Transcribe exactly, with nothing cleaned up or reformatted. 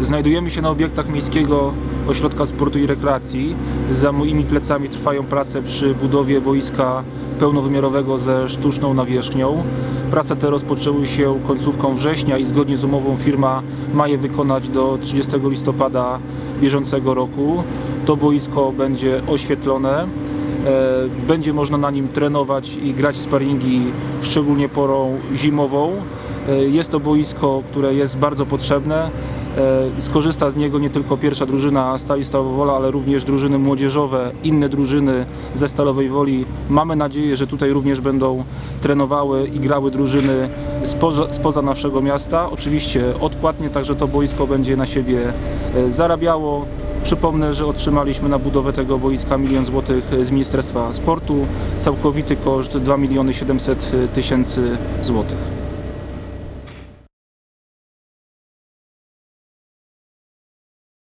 Znajdujemy się na obiektach Miejskiego Ośrodka Sportu i Rekreacji. Za moimi plecami trwają prace przy budowie boiska pełnowymiarowego ze sztuczną nawierzchnią. Prace te rozpoczęły się końcówką września i zgodnie z umową firma ma je wykonać do trzydziestego listopada bieżącego roku. To boisko będzie oświetlone. Będzie można na nim trenować i grać sparingi, szczególnie porą zimową. Jest to boisko, które jest bardzo potrzebne. Skorzysta z niego nie tylko pierwsza drużyna Stali Stalowa Wola, ale również drużyny młodzieżowe, inne drużyny ze Stalowej Woli. Mamy nadzieję, że tutaj również będą trenowały i grały drużyny spoza, spoza naszego miasta. Oczywiście odpłatnie, także to boisko będzie na siebie zarabiało. Przypomnę, że otrzymaliśmy na budowę tego boiska milion złotych z Ministerstwa Sportu. Całkowity koszt dwa miliony siedemset tysięcy złotych.